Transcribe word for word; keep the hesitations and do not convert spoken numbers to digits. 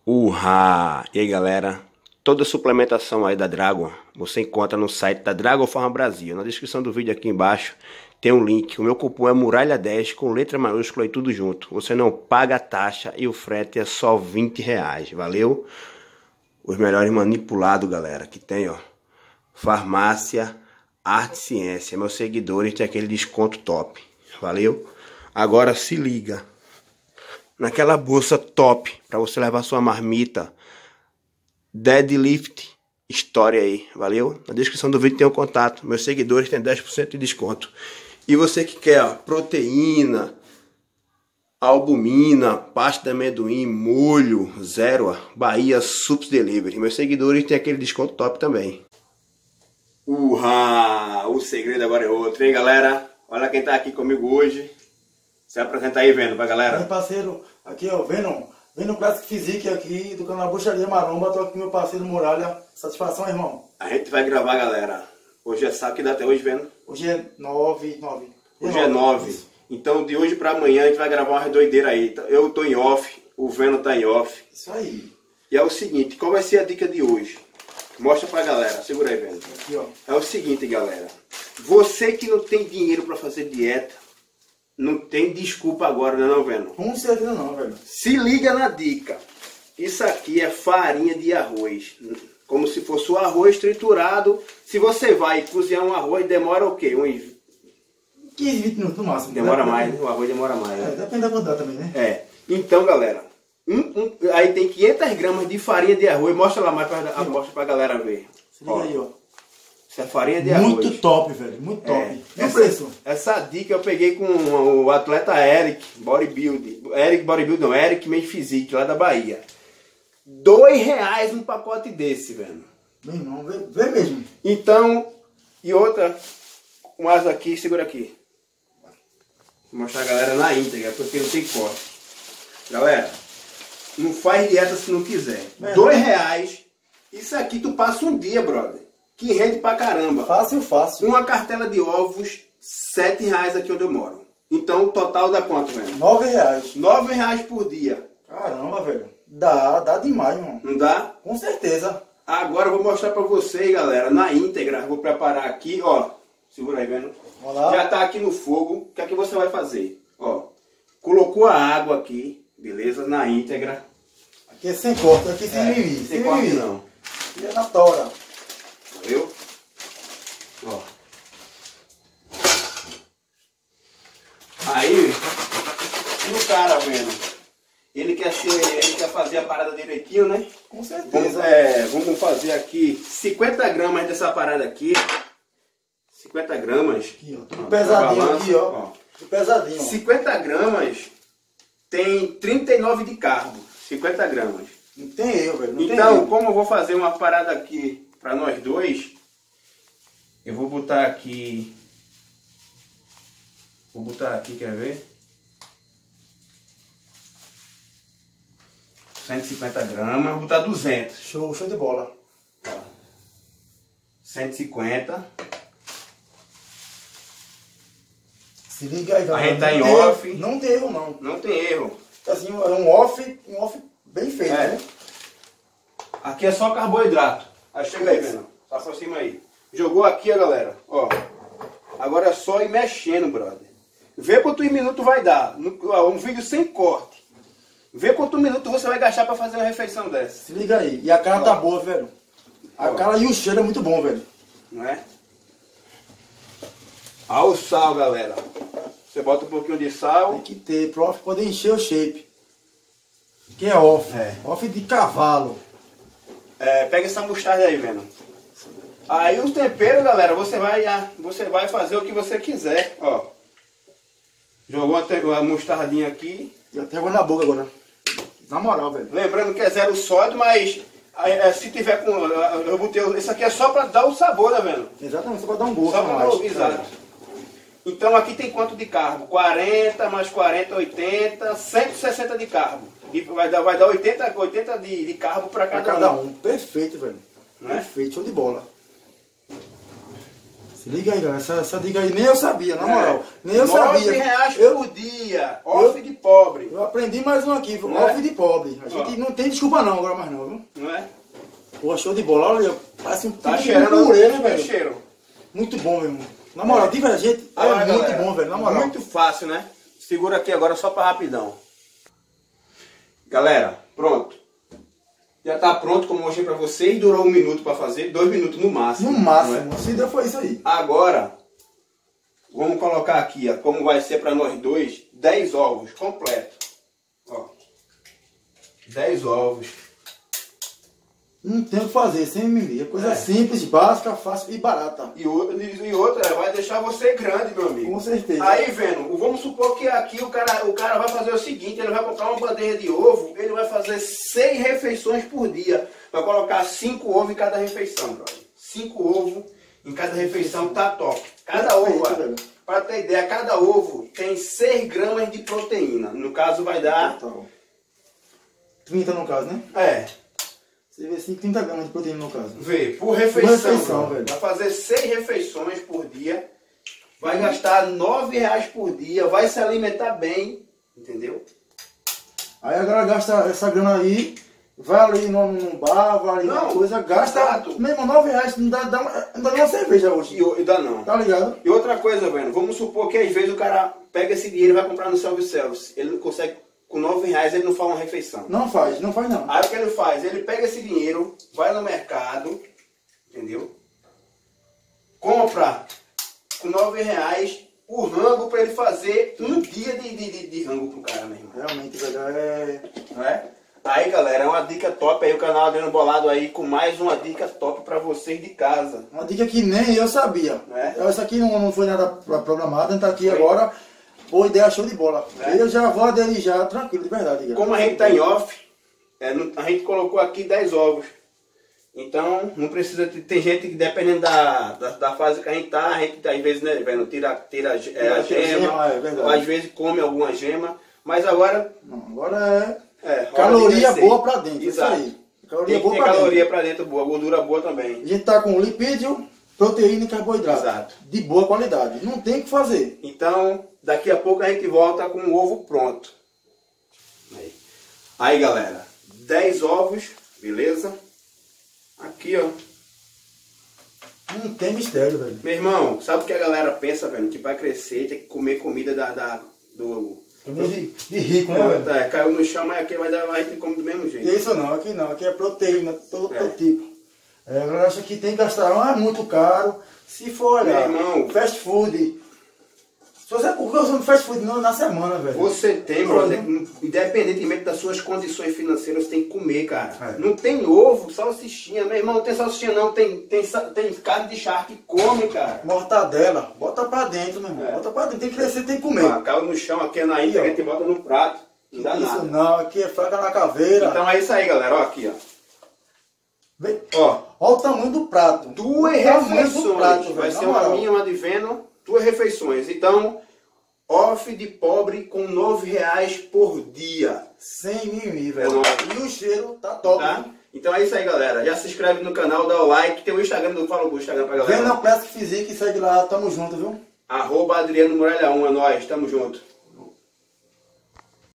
Urra! E aí galera, toda a suplementação aí da Dragon você encontra no site da Dragon Farma Brasil. Na descrição do vídeo aqui embaixo tem um link. O meu cupom é Muralha dez com letra maiúscula e tudo junto. Você não paga a taxa e o frete é só vinte reais. Valeu? Os melhores manipulados, galera, que tem, ó. Farmácia, Arte e Ciência. Meus seguidores tem aquele desconto top. Valeu? Agora se liga naquela bolsa top para você levar sua marmita Deadlift História aí, valeu? Na descrição do vídeo tem o contato. Meus seguidores têm dez por cento de desconto. E você que quer, ó, proteína, albumina, pasta de amendoim, molho, zero, ó, Bahia Sups Delivery. Meus seguidores têm aquele desconto top também. Urra! O segredo agora é outro, hein, galera? Olha quem tá aqui comigo hoje. Se apresenta aí, Venom, pra galera. Meu parceiro, aqui ó, Venom, Venom Classic Physique aqui do canal Bruxaria Maromba. Tô aqui com meu parceiro Muralha. Satisfação, irmão? A gente vai gravar, galera. Hoje é sábado, que dá até hoje, Venom? Hoje é nove, nove. Hoje é nove. Então, de hoje pra amanhã, a gente vai gravar uma doideira aí. Eu tô em off, o Venom tá em off. Isso aí. E é o seguinte, qual vai ser a dica de hoje? Mostra pra galera, segura aí, Venom. Aqui, ó. É o seguinte, galera. Você que não tem dinheiro pra fazer dieta, não tem desculpa agora, né, não, Venom? Com certeza não, velho. Se liga na dica. Isso aqui é farinha de arroz. Como se fosse o arroz triturado. Se você vai cozinhar um arroz, demora o quê? Uns quinze, vinte minutos no máximo. Demora depende, mais, o arroz demora mais. É, Né? depende da quantidade também, né? É. Então, galera, um, um, aí tem quinhentas gramas de farinha de arroz. Mostra lá mais pra, mostra pra galera ver. Se liga Ó, aí, ó. isso é farinha de arroz. Muito top, velho. Muito top. É. E o Essa, preço? essa dica eu peguei com o atleta Eric Bodybuilding. Eric Bodybuilding, não, Eric Mendes Physique, lá da Bahia. Dois reais um pacote desse, velho. Meu irmão, vê, vê mesmo. Então, e outra, um asa aqui, segura aqui. Vou mostrar a galera na íntegra, porque não tem corte. Galera, não faz dieta se não quiser. É. Dois reais, isso aqui tu passa um dia, brother. Que rende pra caramba. Fácil, fácil. Uma cartela de ovos, sete reais aqui onde eu moro. Então o total dá quanto, velho? Nove reais. Nove reais por dia. Caramba, velho. Dá, dá demais, irmão. Não dá? Com certeza. Agora eu vou mostrar pra vocês, galera, na íntegra. Vou preparar aqui, ó. Segura aí, vendo? Vamos lá. Já tá aqui no fogo. O que é que você vai fazer? Ó. Colocou a água aqui, beleza? Na íntegra. Aqui é sem corte, aqui sem É, mimimi. sem corte não. E é na tora. Viu? Ó. Aí, e o cara, vendo? Ele quer ser, ele quer fazer a parada direitinho, né? Com certeza. Vamos, é, vamos fazer aqui cinquenta gramas dessa parada aqui. cinquenta gramas. Aqui, ó. Tudo Ó, pesadinho balança, aqui, ó. ó. Tudo pesadinho, ó. cinquenta gramas tem trinta e nove de carbo. cinquenta gramas. Não tem erro, velho. Não Então, tem erro. como eu vou fazer uma parada aqui para nós dois, eu vou botar aqui. Vou botar aqui, quer ver? cento e cinquenta gramas, vou botar duzentos. Show, show de bola. cento e cinquenta. Se liga aí, A gente tá em Não tem off. erro, Não tem erro, não. Não tem erro. Assim, é um off, um off bem feito, É. né? Aqui é só carboidrato. Aí chega aí, Venom. Tá por cima aí. Jogou aqui, ó, galera. Ó. Agora é só ir mexendo, brother. Vê quantos minutos vai dar. No- ó, um vídeo sem corte. Vê quantos minutos você vai gastar pra fazer uma refeição dessa. Se liga aí. E a cara tá boa, velho. A Ó. cara e o cheiro é muito bom, velho. Não é? Olha o sal, galera. Você bota um pouquinho de Tem sal. que ter, pro off poder encher o shape. Que é off. É. Off de cavalo. É, pega essa mostarda aí, Venom. Aí o tempero, galera, você vai, ah, você vai fazer o que você quiser. Ó. Jogou uma, te- uma mostardinha aqui. E até água na boca agora. Na moral, velho. Lembrando que é zero sódio, mas é, se tiver com. Eu botei. Isso aqui é só pra dar o sabor, tá vendo? Exatamente, só pra dar um gosto Só a pra mais. dar o. Exato. Então aqui tem quanto de carbo? quarenta mais quarenta, oitenta, cento e sessenta de carbo. E vai dar, vai dar oitenta, oitenta de, de carbo pra Pra cada, cada um. um. Perfeito, velho. Né? Perfeito, show de bola. Se liga aí, galera. Essa, essa dica aí nem eu sabia, na moral. É. Nem eu sabia. nove reais eu, por dia. Off de pobre. eu aprendi mais um aqui, Não off é? de pobre. A gente Ó. não tem desculpa não agora mais não, viu? Não é? Pô, show de bola. Olha, parece um Tá tipo de cheirando purê, né, o velho? cheiro. Muito bom, meu irmão. Na moral, de verdade, gente, é Olha, muito galera, bom, velho. Na moral. Muito fácil, né? Segura aqui agora só para rapidão. Galera, pronto. Já tá pronto, como eu mostrei para vocês. Durou um minuto para fazer, dois minutos no máximo. No não máximo. é? Se deu foi isso aí. Agora, vamos colocar aqui, ó, como vai ser para nós dois, dez ovos completo. Ó, dez ovos. Não tem o que fazer, sem mimimi. É coisa É. simples, básica, fácil e barata. E outra, e outra, vai deixar você grande, meu amigo. Com certeza. Aí, vendo, vamos supor que aqui o cara, o cara vai fazer o seguinte, ele vai comprar uma bandeja de ovo, ele vai fazer seis refeições por dia. Vai colocar cinco ovos em cada refeição, brother. Cinco ovos em cada refeição, tá top. Cada ovo, Perfeito, ó, velho. pra ter ideia, cada ovo tem seis gramas de proteína. No caso vai dar... Total. trinta no caso, né? É, Você vê assim, trinta gramas de proteína no caso. vê, por refeição, Por refeição, brother. velho. Vai fazer seis refeições por dia. Vai gastar nove reais por dia, vai se alimentar bem, entendeu? Aí a galera gasta essa grana aí, vai ali num, num bar, vai ali Não, numa coisa, gasta. exato. Mesmo nove reais, não dá, dá, uma- não dá nem uma cerveja hoje. E o- e dá não. Tá ligado? E outra coisa, velho, vamos supor que às vezes o cara pega esse dinheiro e vai comprar no self-service. Ele não consegue, com nove reais ele não faz uma refeição. Não faz, não faz não. Aí o que ele faz? Ele pega esse dinheiro, vai no mercado, entendeu? Compra com nove reais o rango para ele fazer um dia de, de, de, de rango pro cara, meu irmão. Realmente, velho, é... Não é? Aí, galera, é uma dica top aí, o canal Adriano Bolado aí com mais uma dica top para vocês de casa. Uma dica que nem eu sabia. É? Essa aqui não, não foi nada pro- programado, a gente tá aqui agora. Boa ideia, show de bola. É? Eu já vou aderir já, tranquilo, de verdade. Cara. Como a gente tá em off, é, não- a gente colocou aqui dez ovos. Então, não precisa... ter- Tem gente que, dependendo da, da, da fase que a gente tá, a gente às vezes, né, velho, tira, tira, a ge- é, a Tira a gema, gema, é verdade. ou às vezes come alguma gema. Mas agora, Não, agora é... é hora de caloria crescer. boa pra dentro, Exato. isso aí. Caloria Tem que boa ter pra caloria dentro. pra dentro boa, gordura boa também. A gente tá com lipídio, proteína e carboidrato. Exato. De boa qualidade. Não tem o que fazer. Então, daqui a pouco a gente volta com o ovo pronto. Aí, aí galera, dez ovos, beleza? Aqui, ó. Não tem mistério, velho. Meu irmão, sabe o que a galera pensa, velho? Que vai crescer, tem que comer comida da, da, do... De, de rico, né, velho? É, caiu no chão, mas aqui vai dar, a gente come do mesmo jeito. Isso não, aqui não. Aqui é proteína, todo, É. todo tipo. É, a galera acha que tem que gastar, ah, é muito caro. Se for olhar, Meu irmão. fast food. Se você o que eu uso fast food não, na semana, velho. Você tem, brother, independentemente das suas condições financeiras, você tem que comer, cara. É. Não tem ovo, salsichinha. Meu irmão, não tem salsichinha não, tem, tem, sa- tem carne de charque, come, cara. Mortadela, bota pra dentro, meu irmão. É. Bota pra dentro, tem que crescer, tem que comer. Ah, caiu no chão aqui na íntegra, a gente bota no prato. Não dá Isso nada. não, aqui é faca na caveira. Então é isso aí, galera. Ó, aqui, ó. Vê, Ó, olha o tamanho do prato. duas O tamanho do refeições. prato, Vai velho, ser na uma moral. minha, uma de Veno, duas refeições. Então, off de pobre com nove reais por dia. Sem mimimi, É velho. nóis. E o cheiro tá top. Tá? Né? Então é isso aí, galera. Já se inscreve no canal, dá o like. Tem o Instagram do Fala o Instagram pra galera. Vem na Classic Physique e segue lá, tamo junto, viu? Arroba Adriano Muralha um, é nóis. Tamo junto.